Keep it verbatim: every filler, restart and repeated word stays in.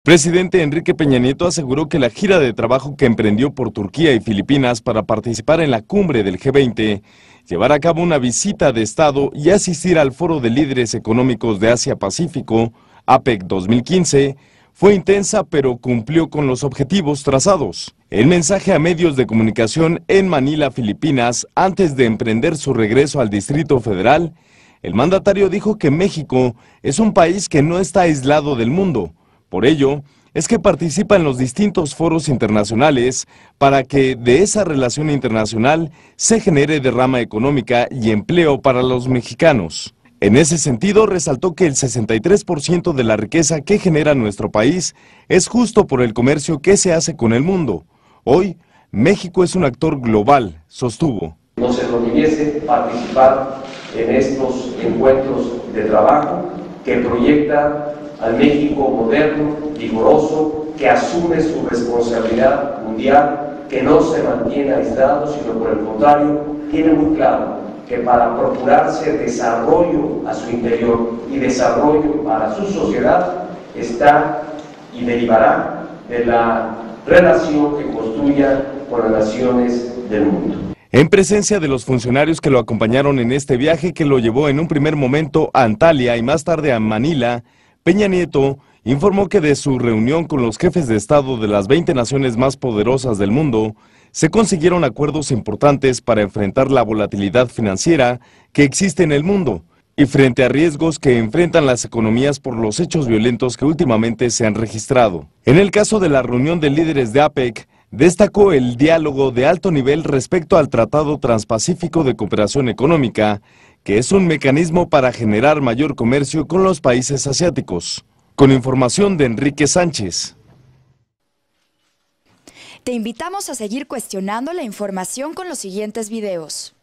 Presidente Enrique Peña Nieto aseguró que la gira de trabajo que emprendió por Turquía y Filipinas para participar en la cumbre del G veinte, llevar a cabo una visita de Estado y asistir al Foro de Líderes Económicos de Asia-Pacífico, APEC dos mil quince, fue intensa pero cumplió con los objetivos trazados. En mensaje a medios de comunicación en Manila, Filipinas, antes de emprender su regreso al Distrito Federal, el mandatario dijo que México es un país que no está aislado del mundo. Por ello, es que participa en los distintos foros internacionales para que de esa relación internacional se genere derrama económica y empleo para los mexicanos. En ese sentido, resaltó que el sesenta y tres por ciento de la riqueza que genera nuestro país es justo por el comercio que se hace con el mundo. Hoy, México es un actor global, sostuvo. Nos enorgullece participar en estos encuentros de trabajo que proyectan al México moderno, vigoroso, que asume su responsabilidad mundial, que no se mantiene aislado, sino por el contrario, tiene muy claro que para procurarse desarrollo a su interior y desarrollo para su sociedad, está y derivará de la relación que construya con las naciones del mundo. En presencia de los funcionarios que lo acompañaron en este viaje que lo llevó en un primer momento a Antalya y más tarde a Manila, Peña Nieto informó que de su reunión con los jefes de Estado de las veinte naciones más poderosas del mundo, se consiguieron acuerdos importantes para enfrentar la volatilidad financiera que existe en el mundo y frente a riesgos que enfrentan las economías por los hechos violentos que últimamente se han registrado. En el caso de la reunión de líderes de APEC, destacó el diálogo de alto nivel respecto al Tratado Transpacífico de Cooperación Económica, que es un mecanismo para generar mayor comercio con los países asiáticos. Con información de Enrique Sánchez. Te invitamos a seguir cuestionando la información con los siguientes videos.